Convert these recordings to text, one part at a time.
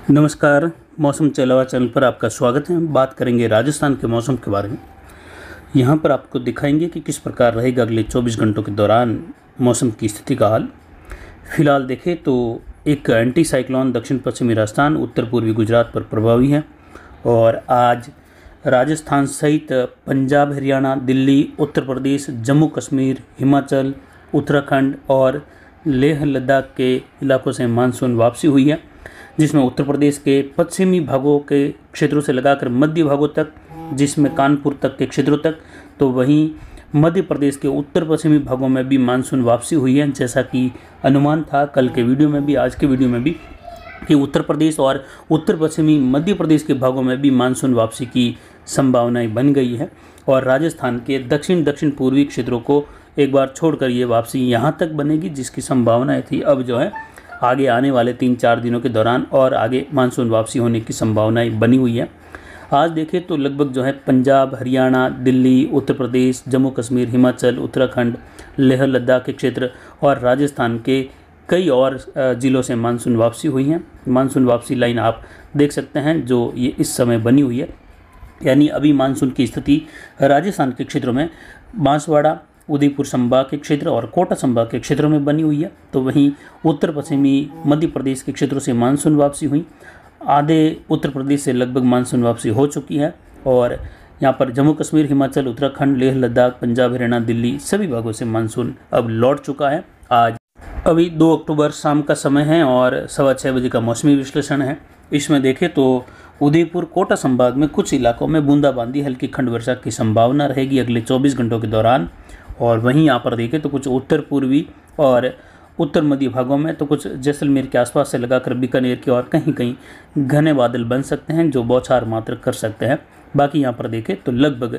नमस्कार। मौसम चलावा चैनल पर आपका स्वागत है। बात करेंगे राजस्थान के मौसम के बारे में। यहाँ पर आपको दिखाएंगे कि किस प्रकार रहेगा अगले 24 घंटों के दौरान मौसम की स्थिति का हाल। फिलहाल देखें तो एक एंटी साइक्लोन दक्षिण पश्चिमी राजस्थान उत्तर पूर्वी गुजरात पर प्रभावी है और आज राजस्थान सहित पंजाब, हरियाणा, दिल्ली, उत्तर प्रदेश, जम्मू कश्मीर, हिमाचल, उत्तराखंड और लेह लद्दाख के इलाकों से मानसून वापसी हुई है, जिसमें उत्तर प्रदेश के पश्चिमी भागों के क्षेत्रों से लगाकर मध्य भागों तक, जिसमें कानपुर तक के क्षेत्रों तक, तो वहीं मध्य प्रदेश के उत्तर पश्चिमी भागों में भी मानसून वापसी हुई है। जैसा कि अनुमान था कल के वीडियो में भी, आज के वीडियो में भी, कि उत्तर प्रदेश और उत्तर पश्चिमी मध्य प्रदेश के भागों में भी मानसून वापसी की संभावनाएं बन गई है और राजस्थान के दक्षिण पूर्वी क्षेत्रों को एक बार छोड़कर ये वापसी यहाँ तक बनेगी, जिसकी संभावनाएं थी अब जो है आगे आने वाले 3-4 दिनों के दौरान और आगे मानसून वापसी होने की संभावनाएं बनी हुई है। आज देखें तो लगभग जो है पंजाब, हरियाणा, दिल्ली, उत्तर प्रदेश, जम्मू कश्मीर, हिमाचल, उत्तराखंड, लेह लद्दाख के क्षेत्र और राजस्थान के कई और ज़िलों से मानसून वापसी हुई है। मानसून वापसी लाइन आप देख सकते हैं जो ये इस समय बनी हुई है, यानी अभी मानसून की स्थिति राजस्थान के क्षेत्रों में बांसवाड़ा, उदयपुर संभाग के क्षेत्र और कोटा संभाग के क्षेत्रों में बनी हुई है। तो वहीं उत्तर पश्चिमी मध्य प्रदेश के क्षेत्रों से मानसून वापसी हुई, आधे उत्तर प्रदेश से लगभग मानसून वापसी हो चुकी है और यहाँ पर जम्मू कश्मीर, हिमाचल, उत्तराखंड, लेह लद्दाख, पंजाब, हरियाणा, दिल्ली सभी भागों से मानसून अब लौट चुका है। आज अभी 2 अक्टूबर शाम का समय है और 6:15 बजे का मौसमी विश्लेषण है। इसमें देखें तो उदयपुर, कोटा संभाग में कुछ इलाकों में बूंदाबांदी, हल्की खंड वर्षा की संभावना रहेगी अगले 24 घंटों के दौरान। और वहीं यहाँ पर देखें तो कुछ उत्तर पूर्वी और उत्तर मध्य भागों में, तो कुछ जैसलमेर के आसपास से लगाकर बीकानेर के और कहीं कहीं घने बादल बन सकते हैं जो बौछार मात्र कर सकते हैं। बाकी यहाँ पर देखें तो लगभग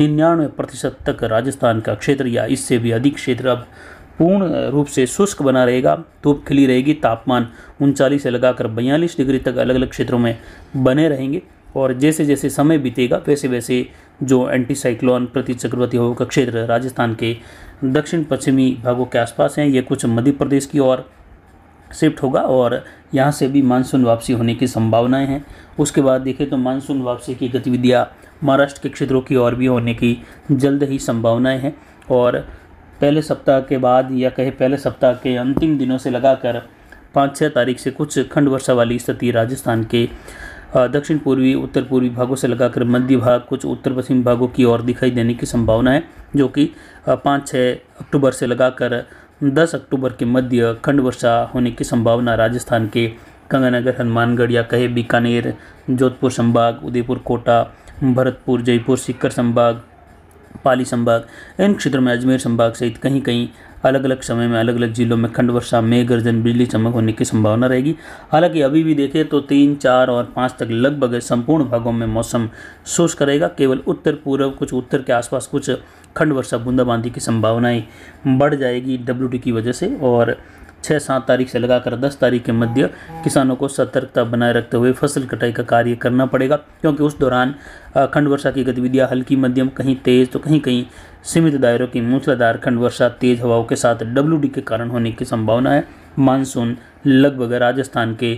99% तक राजस्थान का क्षेत्र या इससे भी अधिक क्षेत्र अब पूर्ण रूप से शुष्क बना रहेगा। धूप खिली रहेगी, तापमान 39 से लगाकर 42 डिग्री तक अलग अलग क्षेत्रों में बने रहेंगे और जैसे जैसे समय बीतेगा वैसे वैसे जो एंटी साइक्लोन प्रति चक्रवाती हवा का क्षेत्र राजस्थान के दक्षिण पश्चिमी भागों के आसपास हैं, ये कुछ मध्य प्रदेश की ओर शिफ्ट होगा और यहाँ से भी मानसून वापसी होने की संभावनाएं हैं। उसके बाद देखें तो मानसून वापसी की गतिविधियाँ महाराष्ट्र के क्षेत्रों की ओर भी होने की जल्द ही संभावनाएँ हैं और पहले सप्ताह के बाद या कहे पहले सप्ताह के अंतिम दिनों से लगाकर 5-6 तारीख से कुछ खंड वर्षा वाली स्थिति राजस्थान के दक्षिण पूर्वी, उत्तर पूर्वी भागों से लगाकर मध्य भाग, कुछ उत्तर पश्चिम भागों की ओर दिखाई देने की संभावना है, जो कि 5-6 अक्टूबर से लगाकर 10 अक्टूबर के मध्य खंड वर्षा होने की संभावना राजस्थान के गंगानगर, हनुमानगढ़ या कहे बीकानेर, जोधपुर संभाग, उदयपुर, कोटा, भरतपुर, जयपुर, सीकर संभाग, पाली संभाग, इन क्षेत्रों में अजमेर संभाग सहित कहीं कहीं अलग अलग समय में अलग अलग जिलों में खंड वर्षा, मेघ गर्जन, बिजली चमक होने की संभावना रहेगी। हालांकि अभी भी देखें तो 3, 4 और 5 तक लगभग संपूर्ण भागों में मौसम शुष्क रहेगा। केवल उत्तर पूर्व, कुछ उत्तर के आसपास कुछ खंड वर्षा, बूंदाबांदी की संभावनाएं बढ़ जाएगी WT की वजह से और 6-7 तारीख से लगाकर 10 तारीख के मध्य किसानों को सतर्कता बनाए रखते हुए फसल कटाई का कार्य करना पड़ेगा, क्योंकि उस दौरान खंड वर्षा की गतिविधियां हल्की मध्यम, कहीं तेज़ तो कहीं कहीं सीमित दायरों की मूसलाधार खंड वर्षा तेज हवाओं के साथ WD के कारण होने की संभावना है। मानसून लगभग राजस्थान के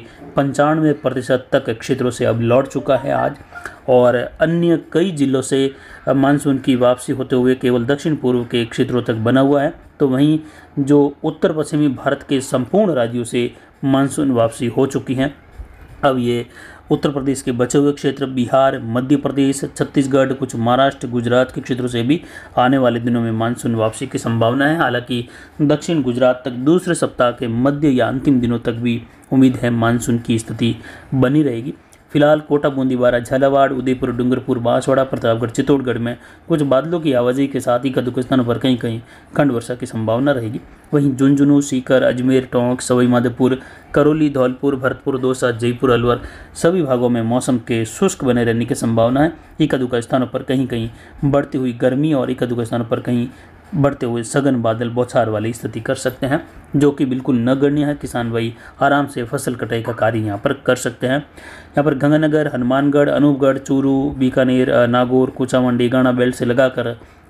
95% तक क्षेत्रों से अब लौट चुका है आज और अन्य कई जिलों से मानसून की वापसी होते हुए केवल दक्षिण पूर्व के क्षेत्रों तक बना हुआ है। तो वहीं जो उत्तर पश्चिमी भारत के संपूर्ण राज्यों से मानसून वापसी हो चुकी हैं। अब ये उत्तर प्रदेश के बचे हुए क्षेत्र, बिहार, मध्य प्रदेश, छत्तीसगढ़, कुछ महाराष्ट्र, गुजरात के क्षेत्रों से भी आने वाले दिनों में मानसून वापसी की संभावना है। हालांकि दक्षिण गुजरात तक दूसरे सप्ताह के मध्य या अंतिम दिनों तक भी उम्मीद है मानसून की स्थिति बनी रहेगी। फिलहाल कोटा, बूंदीवारा, झालावाड़, उदयपुर, डूंगरपुर, बांसवाड़ा, प्रतापगढ़, चित्तौड़गढ़ में कुछ बादलों की आवाजाही के साथ ही कदुक स्थानों पर कहीं कहीं खंड वर्षा की संभावना रहेगी। वहीं झुंझुनू, सीकर, अजमेर, टोंक, सवाई माधोपुर, करौली, धौलपुर, भरतपुर, दौसा, जयपुर, अलवर सभी भागों में मौसम के शुष्क बने रहने की संभावना है। एकाधुक स्थानों पर कहीं कहीं बढ़ती हुई गर्मी और एकाधुक स्थानों पर कहीं बढ़ते हुए सघन बादल बौछार वाली स्थिति कर सकते हैं, जो कि बिल्कुल नगण्य है। किसान भाई आराम से फसल कटाई का कार्य यहाँ पर कर सकते हैं। यहाँ पर गंगानगर, हनुमानगढ़, अनूपगढ़, चूरू, बीकानेर, नागौर, कुचामन, डेगाना बेल्ट से लगाकर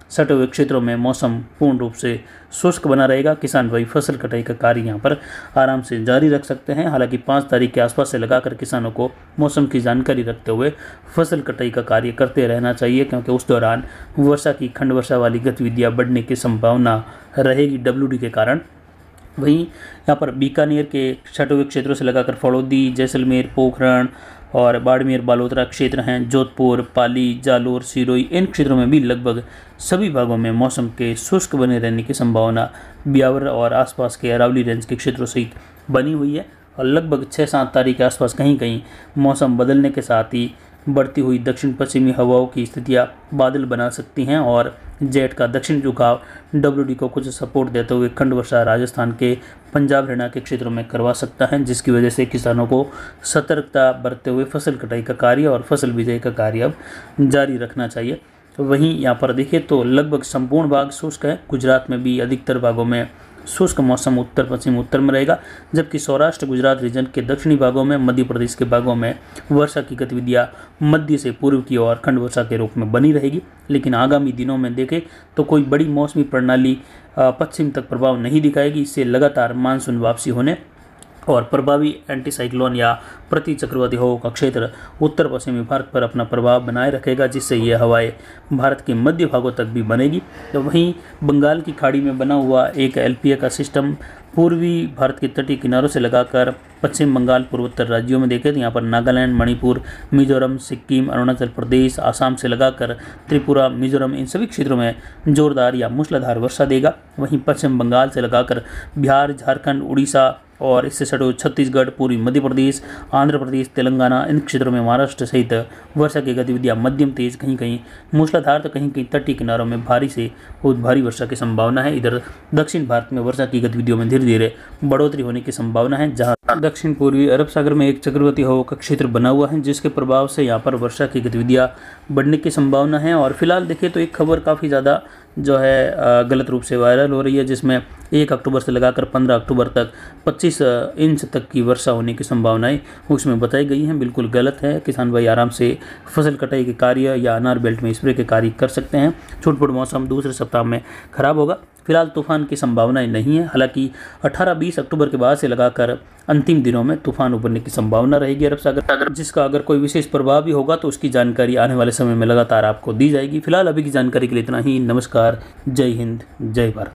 सटे हुए क्षेत्रों में मौसम पूर्ण रूप से शुष्क बना रहेगा। किसान भाई फसल कटाई का कार्य यहाँ पर आराम से जारी रख सकते हैं। हालांकि 5 तारीख के आसपास से लगाकर किसानों को मौसम की जानकारी रखते हुए फसल कटाई का कार्य करते रहना चाहिए, क्योंकि उस दौरान वर्षा की खंड वर्षा वाली गतिविधियाँ बढ़ने की संभावना रहेगी WD के कारण। वहीं यहाँ पर बीकानेर के सटे हुए क्षेत्रों से लगाकर फड़ौदी, जैसलमेर, पोखरण और बाड़मेर बालोतरा क्षेत्र हैं, जोधपुर, पाली, जालोर, सिरोही, इन क्षेत्रों में भी लगभग सभी भागों में मौसम के शुष्क बने रहने की संभावना ब्यावर और आसपास के अरावली रेंज के क्षेत्रों सहित बनी हुई है। और लगभग 6-7 तारीख के आसपास कहीं कहीं मौसम बदलने के साथ ही बढ़ती हुई दक्षिण पश्चिमी हवाओं की स्थितियाँ बादल बना सकती हैं और जेट का दक्षिण झुकाव WD को कुछ सपोर्ट देते हुए खंड वर्षा राजस्थान के पंजाब हरियाणा के क्षेत्रों में करवा सकता है, जिसकी वजह से किसानों को सतर्कता बरतते हुए फसल कटाई का कार्य और फसल बिजाई का कार्य अब जारी रखना चाहिए। वहीं यहाँ पर देखिए तो लगभग संपूर्ण भाग शुष्क है। गुजरात में भी अधिकतर भागों में शुष्क मौसम उत्तर पश्चिम उत्तर में रहेगा, जबकि सौराष्ट्र गुजरात रीजन के दक्षिणी भागों में, मध्य प्रदेश के भागों में वर्षा की गतिविधियां मध्य से पूर्व की ओर खंड वर्षा के रूप में बनी रहेगी। लेकिन आगामी दिनों में देखें तो कोई बड़ी मौसमी प्रणाली पश्चिम तक प्रभाव नहीं दिखाएगी। इससे लगातार मानसून वापसी होने और प्रभावी एंटी साइक्लोन या प्रति चक्रवाती हवाओं का क्षेत्र उत्तर पश्चिमी भारत पर अपना प्रभाव बनाए रखेगा, जिससे ये हवाएं भारत के मध्य भागों तक भी बनेगी। तो वहीं बंगाल की खाड़ी में बना हुआ एक LPA का सिस्टम पूर्वी भारत के तटीय किनारों से लगाकर पश्चिम बंगाल पूर्वोत्तर राज्यों में देखें तो यहाँ पर नागालैंड, मणिपुर, मिजोरम, सिक्किम, अरुणाचल प्रदेश, आसाम से लगाकर त्रिपुरा, मिजोरम, इन सभी क्षेत्रों में जोरदार या मूसलाधार वर्षा देगा। वहीं पश्चिम बंगाल से लगाकर बिहार, झारखंड, उड़ीसा और इससे सटे छत्तीसगढ़, पूर्वी मध्य प्रदेश, आंध्र प्रदेश, तेलंगाना, इन क्षेत्रों में महाराष्ट्र सहित वर्षा की गतिविधियां मध्यम तेज, कहीं कहीं मूसलाधार तो कहीं कहीं तटीय किनारों में भारी से बहुत भारी वर्षा की संभावना है। इधर दक्षिण भारत में वर्षा की गतिविधियों में धीरे धीरे बढ़ोतरी होने की संभावना है, जहां दक्षिण पूर्वी अरब सागर में एक चक्रवाती हवा का क्षेत्र बना हुआ है, जिसके प्रभाव से यहाँ पर वर्षा की गतिविधियां बढ़ने की संभावना है। और फिलहाल देखिए तो एक खबर काफ़ी ज़्यादा जो है गलत रूप से वायरल हो रही है, जिसमें 1 अक्टूबर से लगाकर 15 अक्टूबर तक 25 इंच तक की वर्षा होने की संभावनाएं उसमें बताई गई हैं। बिल्कुल गलत है। किसान भाई आराम से फसल कटाई के कार्य या अनार बेल्ट में स्प्रे के कार्य कर सकते हैं। छुटपुट मौसम दूसरे सप्ताह में खराब होगा। फिलहाल तूफान की संभावनाएं नहीं है। हालांकि 18-20 अक्टूबर के बाद से लगाकर अंतिम दिनों में तूफान उभरने की संभावना रहेगी अरब सागर, जिसका अगर कोई विशेष प्रभाव भी होगा तो उसकी जानकारी आने वाले समय में लगातार आपको दी जाएगी। फिलहाल अभी की जानकारी के लिए इतना ही। नमस्कार, जय हिंद, जय भारत।